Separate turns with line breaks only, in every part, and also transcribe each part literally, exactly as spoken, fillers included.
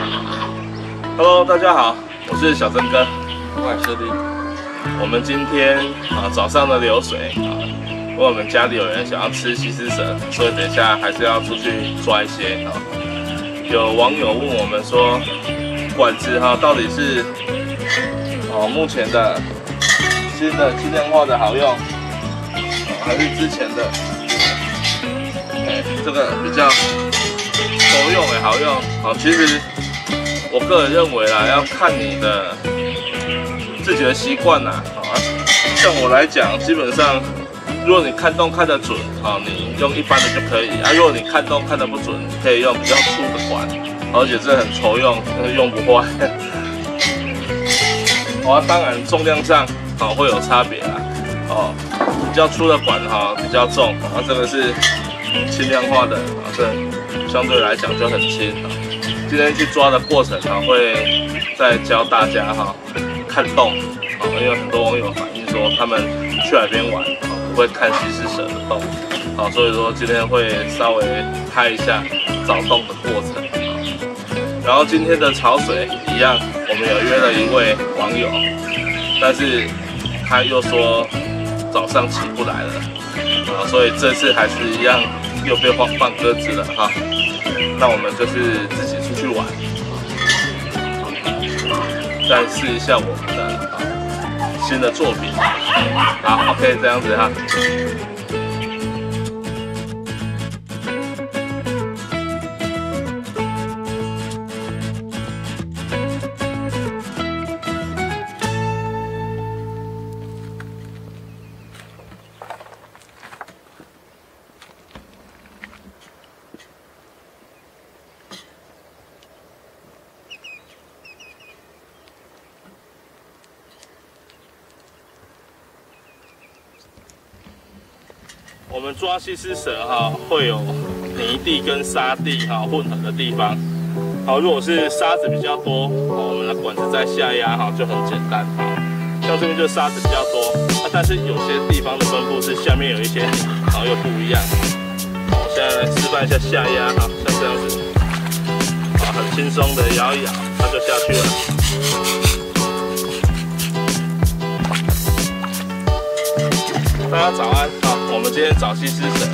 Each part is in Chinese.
Hello， 大家好，我是小曾哥，
我是力。
我们今天啊早上的流水啊，因为我们家里有人想要吃西施蛇，所以等一下还是要出去抓一些啊。有网友问我们说，管子哈到底是哦目前的新的轻量化的好用，还是之前的？哎，这个比较实用也好用。好，其实我个人认为啦，要看你的自己的习惯啦。啊，像我来讲，基本上如果你看洞看得准，啊，你用一般的就可以啊。如果你看洞看得不准，可以用比较粗的管，而且这很稠用，用不坏。啊，当然重量上啊会有差别啦。哦，比较粗的管哈比较重，然后这个是轻量化的，啊，这相对来讲就很轻啊。今天去抓的过程啊，会再教大家哈看洞啊，因为很多网友反映说他们去海边玩啊不会看西施蛇的洞，好，所以说今天会稍微拍一下找洞的过程啊。然后今天的潮水一样，我们有约了一位网友，但是他又说早上起不来了啊，所以这次还是一样又被放放鸽子了哈。那我们就是自己出去玩，再试一下我们的啊新的作品。好 ，OK， 这样子哈。我们抓西施蛇哈，会有泥地跟沙地哈混合的地方。好，如果是沙子比较多，我们的管子在下压哈就很简单哈。像这边就沙子比较多，啊，但是有些地方的分布是下面有一些泥，然后又不一样。好，我现在来示范一下下压哈，像这样子，好，很轻松的摇一摇，它就下去了。大家早安，好，我们今天找西施蛇，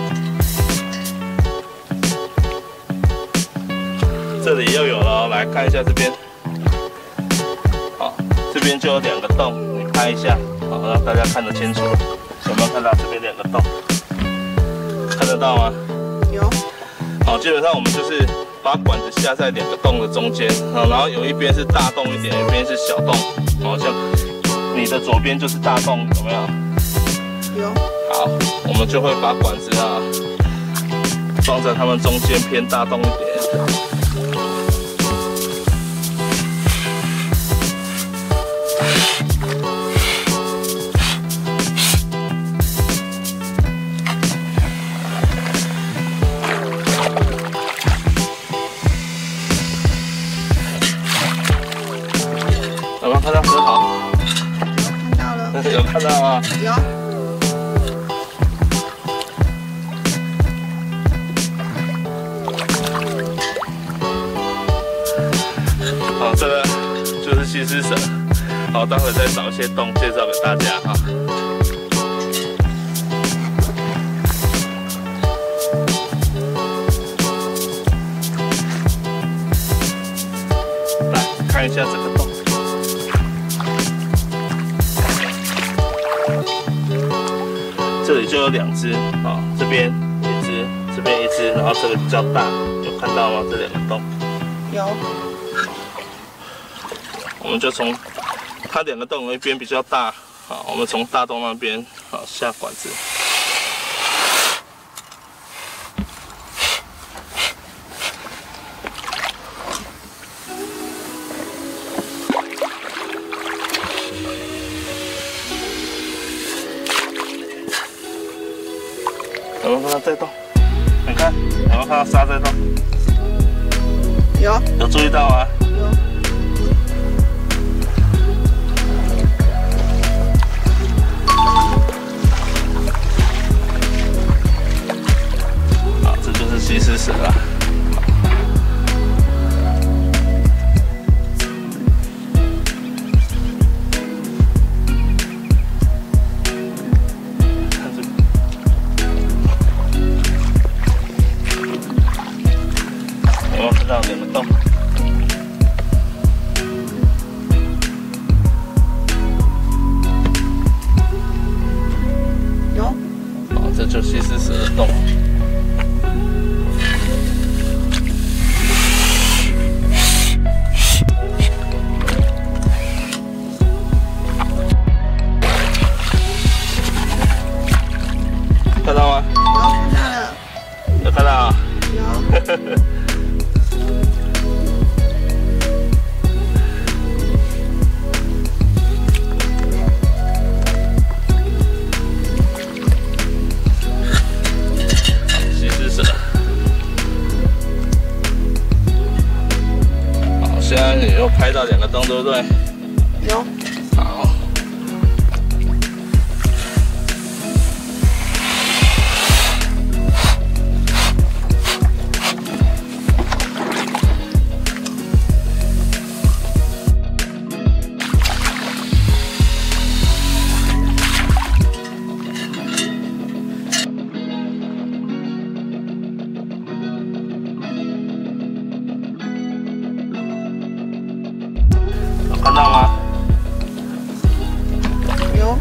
这里又有了，来看一下这边，好，这边就有两个洞，你拍一下，好，让大家看得清楚，有没有看到这边两个洞？看得到吗？
有。
好，基本上我们就是把管子下在两个洞的中间，然后有一边是大洞一点，有一边是小洞，好像你的左边就是大洞，有没有？
有。
好，我们就会把管子啊放在它们中间偏大洞一点。有没有看到蛇好？
有看到了。
有看到吗？
有。
好，这个就是西施蛇。好，待会再找一些洞介绍给大家哈。来看一下这个洞，这里就有两只，好，这边一只，这边一只，然后这个比较大，有看到吗？这两个洞。
有。
我们就从它两个洞有一边比较大，好，我们从大洞那边好下管子。有没有看到这洞？你看，有没有看到沙这洞？
有。
有注意到吗？
有。
好，这就是西施蛇啊。 洞。
有。
哦，这就西施蛇的洞。看到吗？
有，看到了。
有看到啊？
有。
西施蛇。好，现在你又拍到两个洞，对不对？
有。
好。看到吗？
有。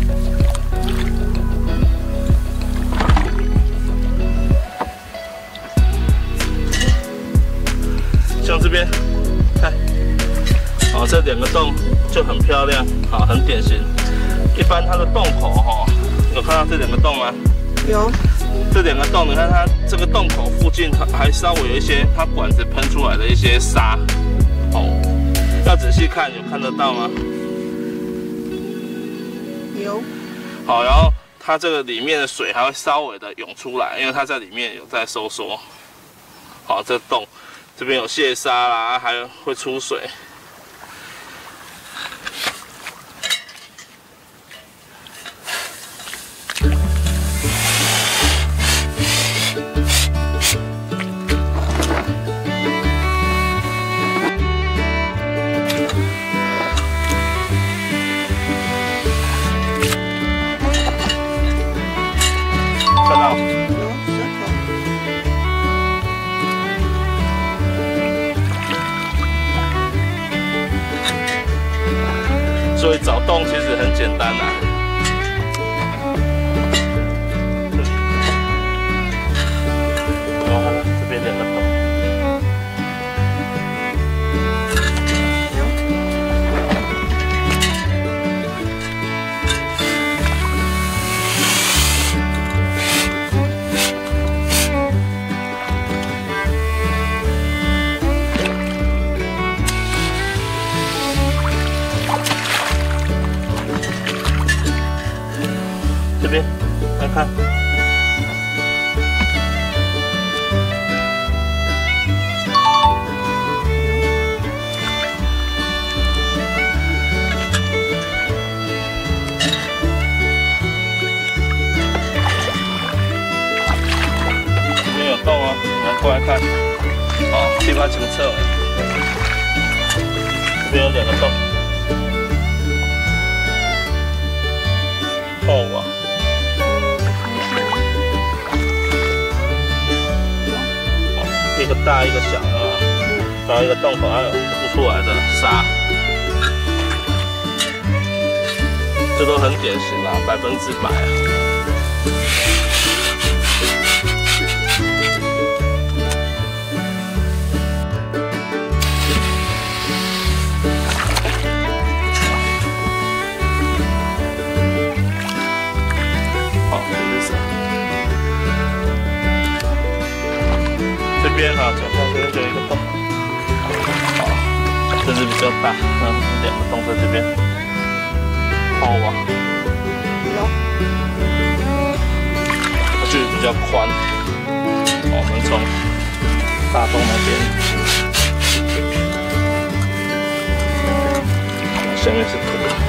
像这边，看，哦，这两个洞就很漂亮，好，很典型。一般它的洞口哈，有看到这两个洞吗？
有。
这两个洞，你看它这个洞口附近，它还稍微有一些它管子喷出来的一些沙，哦。要仔细看，有看得到吗？
有。
好，然后它这个里面的水还会稍微的涌出来，因为它在里面有在收缩。好，这洞这边有泄沙啦，还会出水。看到？
有石头。
所以找洞其实很简单呐、啊。哦，这边两个洞。这边来看，这边有洞哦，你们过来看。哦，地方清澈哎，这边有两个洞。哦哇！一个大一个小啊，然后一个洞口还有凸出来的沙，这都很典型啦，百分之百啊。好，这是啥？这边哈、啊，脚上这边就有一个洞，好，这是比较大，那两个洞在这边，好哇，
有。
这距离比较宽，我们从大洞那边，下面是土。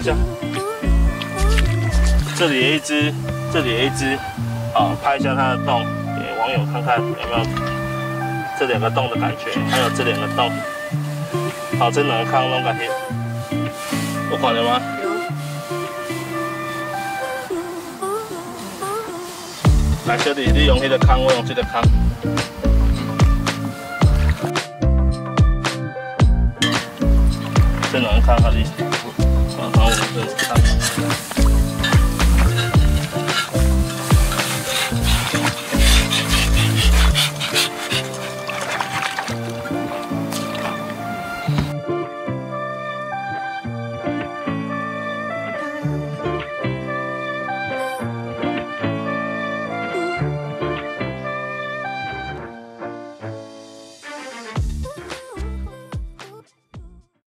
下，这里有一只，这里有一只，好，拍一下它的洞，给网友看看有没有这两个洞的感觉，还有这两个洞。好，这两个坑拢感觉，有看到吗？有。来，小弟，你用迄个坑，我用这个坑。这两个坑，好哩，然后我这个坑。